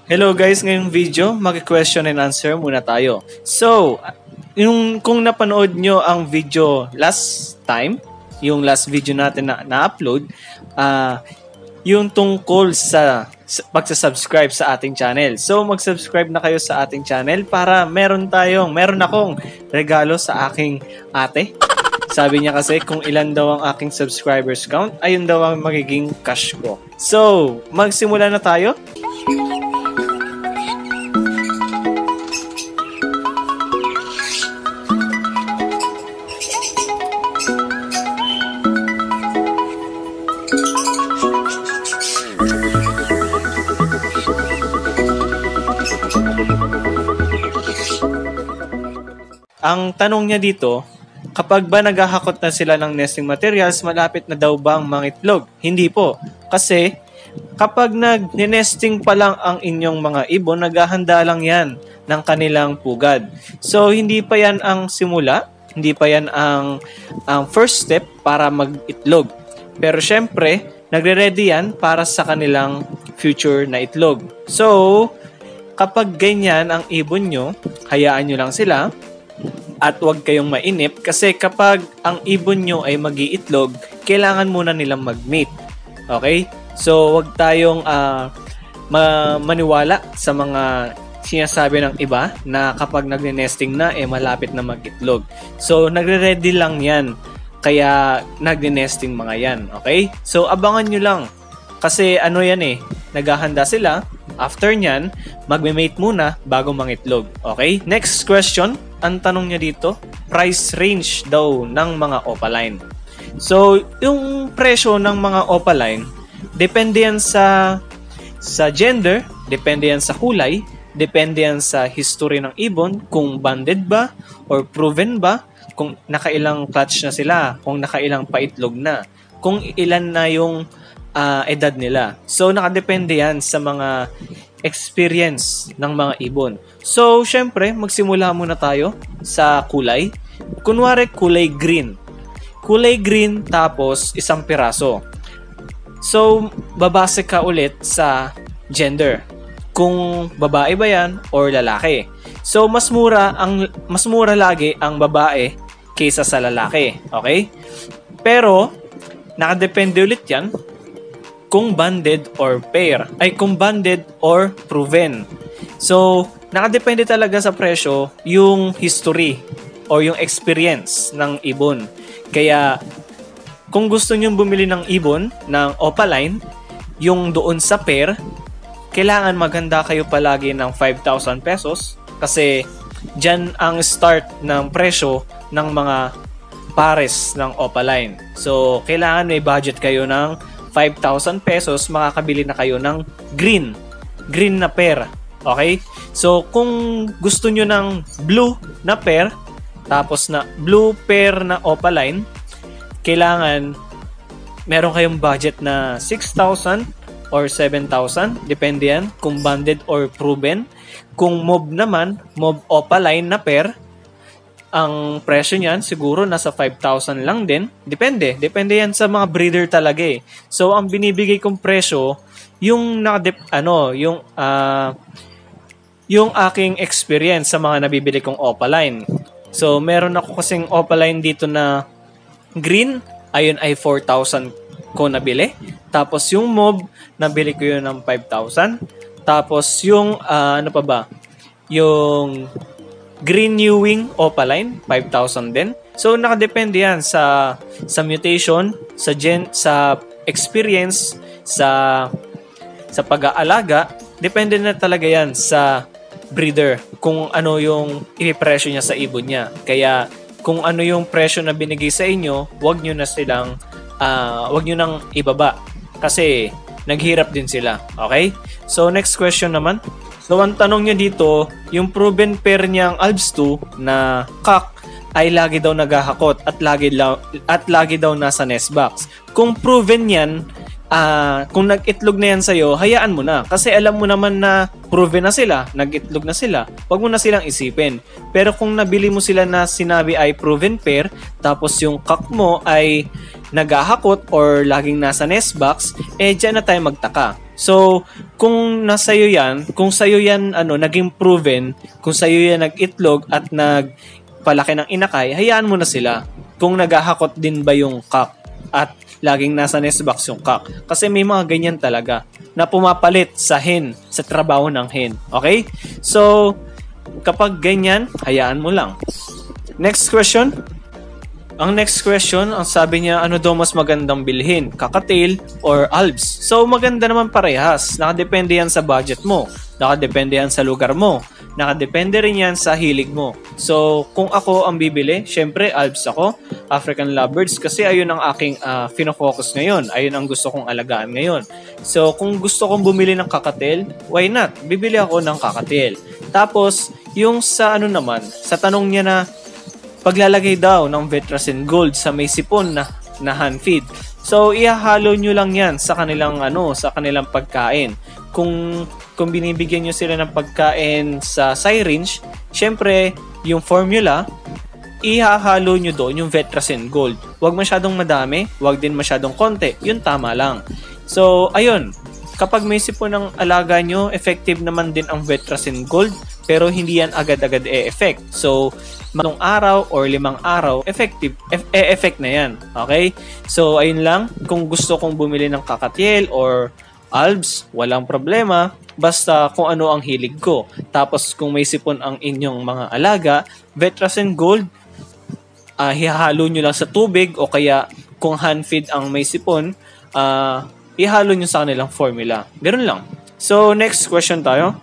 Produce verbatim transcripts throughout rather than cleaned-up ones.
Hello guys, ngayong video, mag-question and answer muna tayo. So, yung kung napanood nyo ang video last time, yung last video natin na na-upload, uh, yung tungkol sa pagsasubscribe sa ating channel. So, mag-subscribe na kayo sa ating channel para meron tayong, meron akong regalo sa aking ate. Sabi niya kasi kung ilan daw ang aking subscribers count, ayun daw ang magiging cash ko. So, magsimula na tayo. Ang tanong niya dito, kapag ba naghahakot na sila ng nesting materials, malapit na daw bang mangitlog? Hindi po. Kasi kapag nag-nesting pa lang ang inyong mga ibon, naghahanda lang yan ng kanilang pugad. So, hindi pa yan ang simula, hindi pa yan ang, ang first step para mag-itlog. Pero syempre, nagre-ready yan para sa kanilang future na itlog. So, kapag ganyan ang ibon nyo, hayaan nyo lang sila. At huwag kayong mainip kasi kapag ang ibon nyo ay mag-iitlog, kailangan muna nilang mag-mate. Okay? So, huwag tayong uh, ma- maniwala sa mga sinasabi ng iba na kapag nagne-nesting na, eh malapit na mag-itlog. So, nagre-ready lang yan. Kaya, nagne-nesting mga yan. Okay? So, abangan nyo lang. Kasi ano yan eh, naghahanda sila. After nyan, magme-mate muna bago mangitlog. Okay? Next question. Ang tanong niya dito, price range daw ng mga opaline. So, yung presyo ng mga opaline, depende yan sa, sa gender, depende yan sa kulay, depende yan sa history ng ibon, kung banded ba or proven ba, kung nakailang clutch na sila, kung nakailang paitlog na, kung ilan na yung uh, edad nila. So, nakadepende yan sa mga experience ng mga ibon. So, syempre, magsimula muna tayo sa kulay. Kunwari, kulay green. Kulay green, tapos isang piraso. So, babase ka ulit sa gender. Kung babae ba yan or lalaki. So, mas mura, ang, mas mura lagi ang babae kaysa sa lalaki. Okay? Pero, nakadepende ulit yan kung banded or pair, ay kung banded or proven. So, nakadepende talaga sa presyo yung history or yung experience ng ibon. Kaya, kung gusto nyo bumili ng ibon ng opaline, yung doon sa pair, kailangan maghanda kayo palagi ng five thousand pesos kasi dyan ang start ng presyo ng mga pares ng opaline. So, kailangan may budget kayo ng five thousand pesos, makakabili na kayo ng green. Green na pair. Okay? So, kung gusto nyo ng blue na pair, tapos na blue pair na opaline, kailangan meron kayong budget na six thousand or seven thousand. Depende yan kung banded or proven. Kung mob naman, mob opaline na pair, ang presyo niyan siguro nasa five thousand lang din. Depende. Depende yan sa mga breeder talaga eh. So, ang binibigay kong presyo, yung nakadep, ano, yung, uh, yung aking experience sa mga nabibili kong opaline. So, meron ako kasing opaline dito na green. Ayun ay four thousand ko nabili. Tapos, yung mob, nabili ko yun ng five thousand. Tapos, yung, uh, ano pa ba? Yung green new wing opaline, five thousand din. So, nakadepende yan sa sa mutation, sa gen, sa experience, sa sa pag-aalaga. Depende na talaga yan sa breeder kung ano yung ipipresyo niya sa ibon niya. Kaya, kung ano yung presyo na binigay sa inyo, wag nyo na silang, uh, wag nyo nang ibaba. Kasi, naghirap din sila. Okay? So, next question naman. So, ang tanong niya dito, yung proven pair niyang Alps two na cock ay lagi daw naghahakot at lagi, at lagi daw nasa nest box. Kung proven yan, uh, kung nag-itlog na yan sa'yo, hayaan mo na. Kasi alam mo naman na proven na sila, nag-itlog na sila, wag mo na silang isipin. Pero kung nabili mo sila na sinabi ay proven pair, tapos yung cock mo ay naghahakot or laging nasa nest box, eh dyan na tayo magtaka. So, kung nasa iyo yan, kung sa iyo yan ano, naging proven, kung sa iyo yan nag-itlog at nagpalaki ng inakay, hayaan mo na sila. Kung naghahakot din ba yung cock at laging nasa nest box yung cock. Kasi may mga ganyan talaga na pumapalit sa hen, sa trabaho ng hen. Okay? So, kapag ganyan, hayaan mo lang. Next question. Ang next question, ang sabi niya, ano daw mas magandang bilhin? Kakatail or Alps? So, maganda naman parehas. Nakadepende yan sa budget mo. Nakadepende yan sa lugar mo. Nakadepende rin yan sa hilig mo. So, kung ako ang bibili, syempre, Alps ako, African Lovebirds, kasi ayun ang aking uh, fino-focus ngayon. Ayun ang gusto kong alagaan ngayon. So, kung gusto kong bumili ng kakatail, why not? Bibili ako ng kakatail. Tapos, yung sa ano naman, sa tanong niya na, paglalagay daw ng Vetrasen Gold sa may sipon na, na hand feed. So, ihahalo nyo lang yan sa kanilang, ano, sa kanilang pagkain. Kung, kung binibigyan nyo sila ng pagkain sa syringe, syempre, yung formula, ihahalo nyo doon yung Vetrasen Gold. Huwag masyadong madami, huwag din masyadong konti. Yun tama lang. So, ayun. Kapag may sipon ng alaga nyo, effective naman din ang Vetrasen Gold, pero hindi yan agad-agad e-effect. So, manong araw or limang araw, effective, e-effect na yan. Okay? So, ayun lang. Kung gusto kong bumili ng kakatiel or Alps, walang problema. Basta kung ano ang hilig ko. Tapos, kung may sipon ang inyong mga alaga, Vetrasen Gold, uh, hihalo nyo lang sa tubig o kaya kung hand feed ang may sipon, uh, ihalo nyo sa kanilang formula. Ganun lang. So, next question tayo.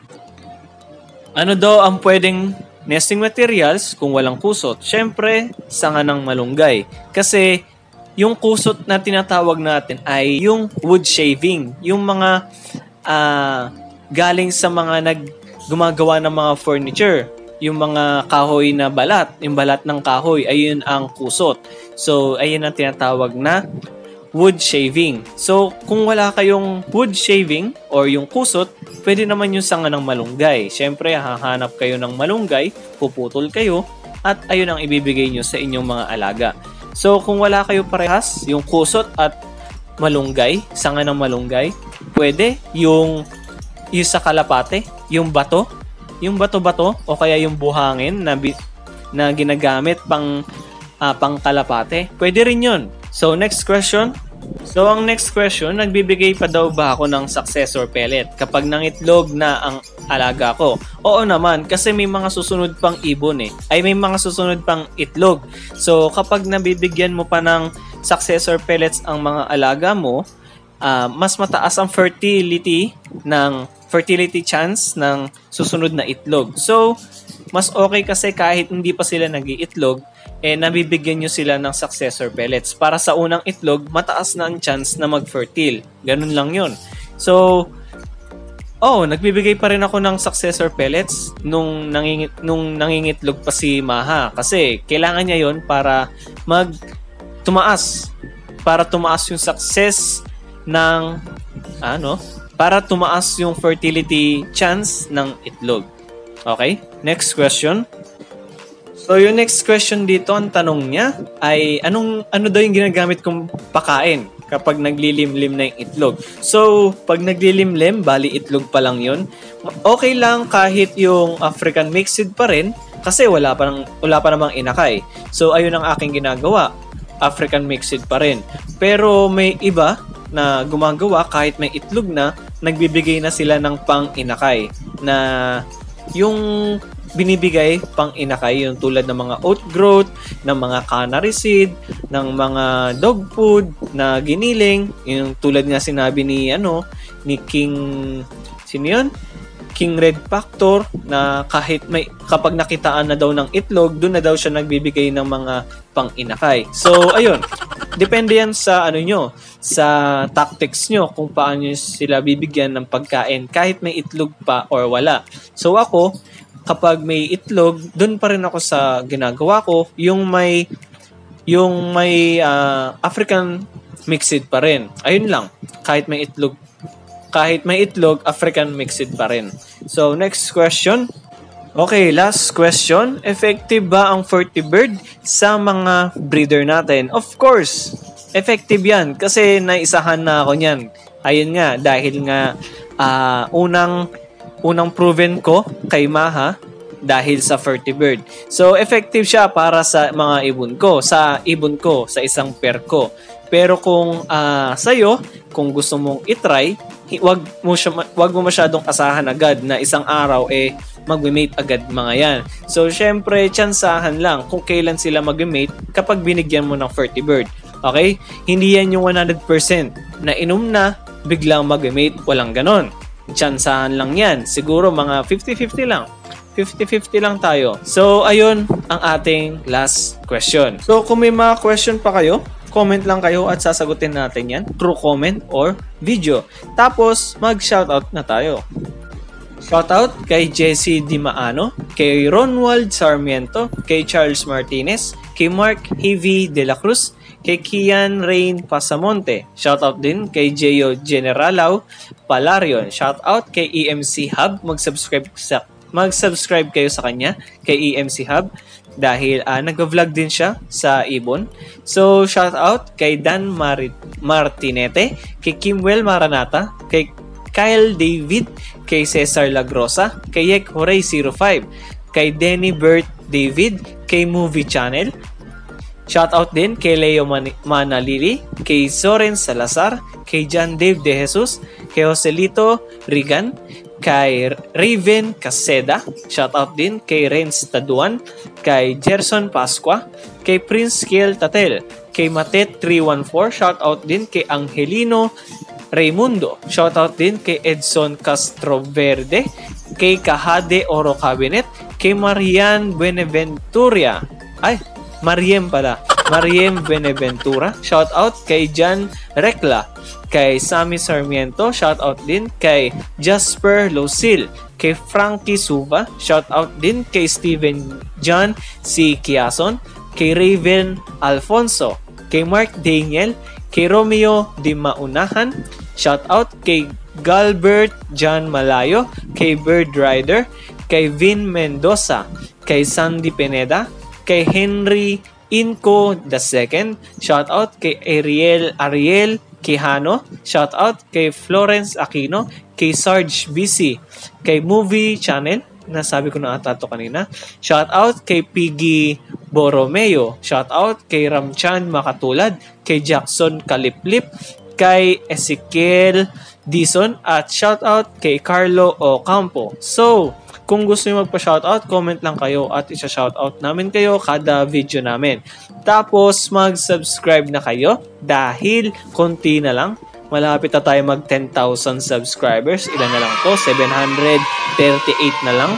Ano daw ang pwedeng nesting materials kung walang kusot? Siyempre, sanga ng malunggay. Kasi, yung kusot na tinatawag natin ay yung wood shaving. Yung mga uh, galing sa mga nag gumagawa ng mga furniture. Yung mga kahoy na balat. Yung balat ng kahoy, ayun ang kusot. So, ayun ang tinatawag na wood shaving. So, kung wala kayong wood shaving or yung kusot, pwede naman yung sanga ng malunggay. Siyempre, hahanap kayo ng malunggay, puputol kayo, at ayun ang ibibigay nyo sa inyong mga alaga. So, kung wala kayo parehas, yung kusot at malunggay, sanga ng malunggay, pwede yung, yung sa kalapate, yung bato, yung bato-bato, o kaya yung buhangin na, na ginagamit pang, uh, pang kalapate. Pwede rin yun. So, next question. So, ang next question, nagbibigay pa daw ba ako ng successor pellet kapag nangitlog na ang alaga ko? Oo naman, kasi may mga susunod pang ibon eh. Ay, may mga susunod pang itlog. So, kapag nabibigyan mo pa ng successor pellets ang mga alaga mo, uh, mas mataas ang fertility ng fertility chance ng susunod na itlog. So, mas okay kasi kahit hindi pa sila nag-iitlog, eh nabibigyan nyo sila ng successor pellets. Para sa unang itlog, mataas na ang chance na mag-fertile. Ganun lang yun. So, oh, nagbibigay pa rin ako ng successor pellets nung, nangingit, nung nangingitlog pa si Maha. Kasi kailangan niya yun para mag tumaas. Para tumaas yung success ng, ano, para tumaas yung fertility chance ng itlog. Okay? Next question. So, yung next question dito, ang tanong niya ay anong ano daw yung ginagamit kong pakain kapag naglilimlim na yung itlog. So, pag naglilimlim, bali itlog pa lang yun. Okay lang kahit yung African mixed pa rin kasi wala pa, nang, wala pa namang inakay. So, ayun ang aking ginagawa. African mixed pa rin. Pero may iba na gumagawa kahit may itlog na, nagbibigay na sila ng pang-inakay na yung binibigay pang inakay, yung tulad ng mga oat growth, ng mga canary seed, ng mga dog food na giniling, yung tulad nga sinabi ni ano ni King sino yun? King Red Factor na kahit may kapag nakitaan na daw ng itlog, doon na daw siya nagbibigay ng mga pang inakay. So ayun, depende yan sa ano nyo, sa tactics nyo kung paano sila bibigyan ng pagkain kahit may itlog pa or wala. So ako, kapag may itlog, doon pa rin ako sa ginagawa ko, yung may yung may uh, African mixed pa rin. Ayun lang, kahit may itlog, kahit may itlog, African mixed pa rin. So, next question. Okay, last question. Effective ba ang Fertibird sa mga breeder natin? Of course, effective yan kasi naisahan na ako niyan. Ayun nga, dahil nga uh, unang unang proven ko kay Maha dahil sa Fertibird. So, effective siya para sa mga ibon ko, sa ibon ko, sa isang pair ko. Pero kung uh, sa'yo, kung gusto mong itry, wag mo, siya, wag mo masyadong asahan agad na isang araw eh mag-mate agad mga yan. So, syempre, tsansahan lang kung kailan sila mag-mate kapag binigyan mo ng Fertibird. Okay? Hindi yan yung one hundred percent na inom na, biglang mag-mate. Walang ganon. Tsansahan lang yan. Siguro mga fifty fifty lang. fifty fifty lang tayo. So, ayun ang ating last question. So, kung may mga question pa kayo, comment lang kayo at sasagutin natin yan through comment or video. Tapos, mag-shoutout na tayo. Shoutout kay Jesse Di Maano, kay Ronwald Sarmiento, kay Charles Martinez, kay Mark Heavy De La Cruz, kay Kian Rain Pasamonte. Shoutout din kay Jeyo Generalao Palarion. Shoutout kay E M C Hub. Mag-subscribe sa mag-subscribe kayo sa kanya, kay E M C Hub, dahil uh, nag-vlog din siya sa ibon. So, shoutout kay Dan Mar- Martinete, kay Kimwell Maranata, kay Kyle David, kay Cesar Lagrosa, kay Yek Horay zero five, kay Denny Bert David, kay Movie Channel. Shoutout din kay Leo Man- Manalili, kay Soren Salazar, kay John Dave De Jesus, kay Joselito Rigan, kay Raven Caseda. Shoutout din kay Renz Taduan, kay Gerson Pasqua, kay Prince Kiel Tatel, kay Matet three one four. Shoutout din kay Angelino Raimundo. Shoutout din kay Edson Castroverde, kay Kahade Oro Cabinet, kay Marian Beneventura. Ay, Mariem pala. Mariem Beneventura. Shoutout kay Jan Recla, kay Sammy Sarmiento. Shoutout din kay Jasper Losil, kay Frankie Suva. Shoutout din kay Steven John C. Kiason, kay Raven Alfonso, kay Mark Daniel, kay Romeo Di Maunahan. Shoutout kay Galbert John Malayo, kay Bird Rider, kay Vin Mendoza, kay Sandy Pineda, kay Henry Inco the second. Shoutout kay Ariel Ariel Quijano. Shoutout kay Florence Aquino, kay Sarge B C, kay Movie Channel, nasabi ko na ata ito kanina. Shoutout kay Piggy Borromeo. Shoutout kay Ramchan Makatulad, kay Jackson Kaliplip, kay Ezekiel Dison, at shoutout kay Carlo Ocampo. So, kung gusto nyo magpa-shoutout, comment lang kayo at isa-shoutout namin kayo kada video namin. Tapos, mag-subscribe na kayo dahil konti na lang. Malapit na tayo mag ten thousand subscribers. Ilan na lang to? seven hundred thirty-eight na lang.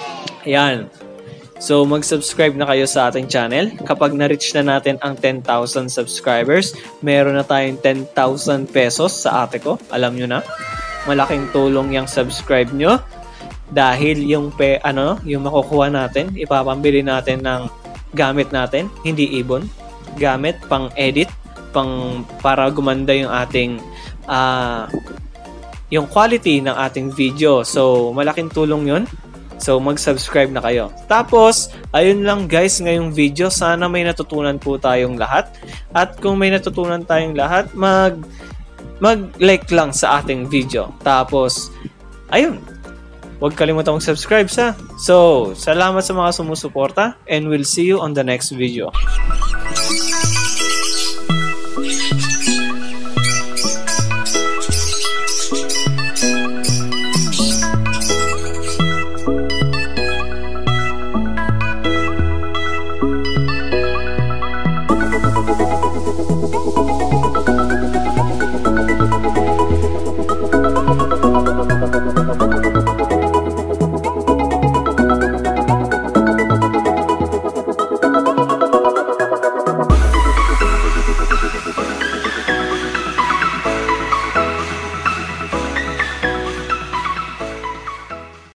Ayan. So, mag-subscribe na kayo sa ating channel. Kapag na-reach na natin ang ten thousand subscribers, meron na tayong ten thousand pesos sa ate ko. Alam nyo na. Malaking tulong yung subscribe nyo. Dahil yung pe, ano, yung makukuha natin, ipapambili natin ng gamit natin, hindi ibon. Gamit pang edit, pang para gumanda yung ating uh, yung quality ng ating video. So, malaking tulong yun. So, mag-subscribe na kayo. Tapos, ayun lang guys ngayong video. Sana may natutunan po tayong lahat. At kung may natutunan tayong lahat, mag mag-like lang sa ating video. Tapos, ayun. Huwag kalimutan mag-subscribe sa. So, salamat sa mga sumusuporta and we'll see you on the next video.